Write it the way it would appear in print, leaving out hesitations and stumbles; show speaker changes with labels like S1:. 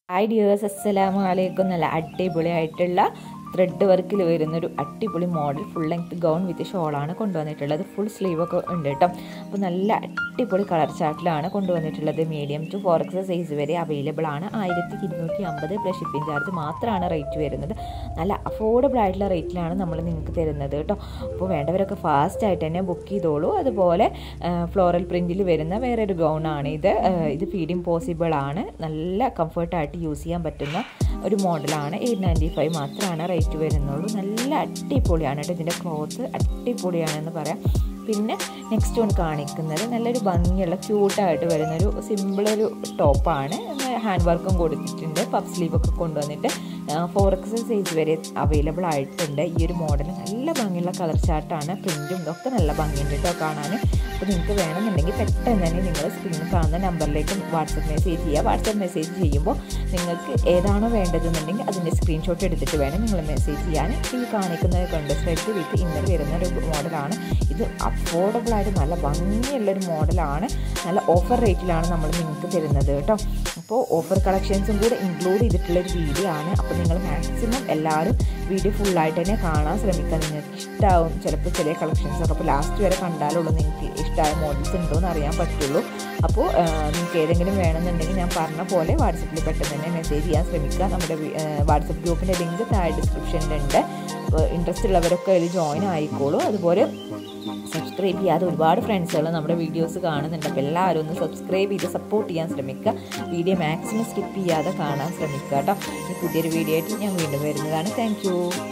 S1: Hi dears, അസ്സലാമു അലൈക്കും. നല്ല അടിപൊളിയായിട്ടുള്ള ത്രെഡ് വർക്കിൽ വരുന്നൊരു അടിപൊളി model full length gown with ഷോളാണ് കൊണ്ടുവന്നിട്ടുള്ളത്. ഫുൾ സ്ലീവൊക്കെ ഉണ്ട് കേട്ടോ. അപ്പോൾ നല്ല അടിപൊളി കളർ ചാർട്ടിലാണ് കൊണ്ടുവന്നിട്ടുള്ളത്. മീഡിയം ടു 4X സൈസ് വരെ അവൈലബിൾ ആണ്. 1250 പ്ലസ് ഷിപ്പിംഗ് ചാർജ് മാത്രമാണ് റേറ്റ് വരുന്നത്. നല്ല അഫോർഡബിൾ ആയിട്ടുള്ള റേറ്റിലാണ് നമ്മൾ നിങ്ങൾക്ക് തരുന്നത് കേട്ടോ. അപ്പോൾ വേണ്ടവരൊക്കെ ഫാസ്റ്റായിട്ട് തന്നെ ബുക്ക് ചെയ്തോളൂ. അതുപോലെ ഫ്ലോറൽ പ്രിൻറ്റിൽ വരുന്ന വേറൊരു ഗൗണാണ് ഇത്. ഇത് ഫീഡിങ് പോസിബിൾ ആണ്. നല്ല കംഫർട്ടായിട്ട് യൂസ് ചെയ്യാൻ പറ്റുന്ന ഒരു മോഡലാണ്. 895 മാത്രമാണ് റേറ്റ് വരുന്നുള്ളൂ. നല്ല അടിപൊളിയാണ് കേട്ടോ. ഇതിൻ്റെ ക്ലോത്ത് അടിപൊളിയാണെന്ന് പറയാം. പിന്നെ നെക്സ്റ്റ് വൺ കാണിക്കുന്നത് നല്ലൊരു ഭംഗിയുള്ള ക്യൂട്ടായിട്ട് വരുന്നൊരു സിമ്പിളൊരു ടോപ്പാണ്. ഹാൻഡ് വർക്കും കൊടുത്തിട്ടുണ്ട്. പഫ് സ്ലീവൊക്കെ കൊണ്ടുവന്നിട്ട് 4X സൈസ് വരെ അവൈലബിൾ ആയിട്ടുണ്ട്. ഈ ഒരു മോഡൽ നല്ല ഭംഗിയുള്ള കളർ ചാർട്ടാണ്. പ്രിൻറ്റും ഇതൊക്കെ നല്ല ഭംഗിയുണ്ട് കേട്ടോ കാണാൻ. അപ്പോൾ നിങ്ങൾക്ക് വേണമെന്നുണ്ടെങ്കിൽ പെട്ടെന്ന് തന്നെ നിങ്ങൾ സ്ക്രീനിൽ കാണുന്ന നമ്പറിലേക്ക് വാട്സപ്പ് മെസ്സേജ് ചെയ്യുക. വാട്സപ്പ് മെസ്സേജ് ചെയ്യുമ്പോൾ നിങ്ങൾക്ക് ഏതാണോ വേണ്ടതെന്നുണ്ടെങ്കിൽ അതിൻ്റെ സ്ക്രീൻഷോട്ട് എടുത്തിട്ട് വേണം നിങ്ങൾ മെസ്സേജ് ചെയ്യാൻ. ഈ കാണിക്കുന്നത് കണ്ട് ത്രെഡ് വിത്ത് ഇന്നർ വരുന്ന ഒരു മോഡലാണ്. ഇത് അഫോർഡബിളായിട്ട് നല്ല ഭംഗിയുള്ളൊരു മോഡലാണ്. നല്ല ഓഫർ റേറ്റിലാണ് നമ്മൾ നിങ്ങൾക്ക് തരുന്നത് കേട്ടോ. അപ്പോൾ ഓഫർ കളക്ഷൻസും കൂടെ ഇൻക്ലൂഡ് ചെയ്തിട്ടുള്ളൊരു വീഡിയോ ആണ്. അപ്പോൾ നിങ്ങൾ മാക്സിമം എല്ലാവരും വീഡിയോ ഫുള്ളായിട്ട് തന്നെ കാണാൻ ശ്രമിക്കുക. നിങ്ങൾക്ക് ഇഷ്ടമാവും. ചിലപ്പോൾ ചില കളക്ഷൻസൊക്കെ അപ്പോൾ ലാസ്റ്റ് വരെ കണ്ടാലുള്ളൂ നിങ്ങൾക്ക് ഇഷ്ടമായ മോഡൽസ് ഉണ്ടോ എന്ന് അറിയാൻ പറ്റുള്ളൂ. അപ്പോൾ നിങ്ങൾക്ക് ഏതെങ്കിലും വേണമെന്നുണ്ടെങ്കിൽ ഞാൻ പറഞ്ഞ പോലെ വാട്സപ്പിൽ പെട്ടെന്ന് തന്നെ മെസ്സേജ് ചെയ്യാൻ ശ്രമിക്കുക. നമ്മുടെ വാട്സപ്പ് ഗ്രൂപ്പിൻ്റെ ലിങ്ക് താഴെ ഡിസ്ക്രിപ്ഷനിലുണ്ട്. ഇൻട്രസ്റ്റ് ഉള്ളവരൊക്കെ അതിൽ ജോയിൻ ആയിക്കോളൂ. അതുപോലെ സബ്സ്ക്രൈബ് ചെയ്യാതെ ഒരുപാട് ഫ്രണ്ട്സുകൾ നമ്മുടെ വീഡിയോസ് കാണുന്നുണ്ട്. അപ്പോൾ എല്ലാവരും ഒന്ന് സബ്സ്ക്രൈബ് ചെയ്ത് സപ്പോർട്ട് ചെയ്യാൻ ശ്രമിക്കുക. വീഡിയോ മാക്സിമം സ്കിപ്പ് ചെയ്യാതെ കാണാൻ ശ്രമിക്കുക കേട്ടോ. ഈ പുതിയൊരു വീഡിയോ ആയിട്ട് ഞാൻ വീണ്ടും വരുന്നതാണ്. താങ്ക്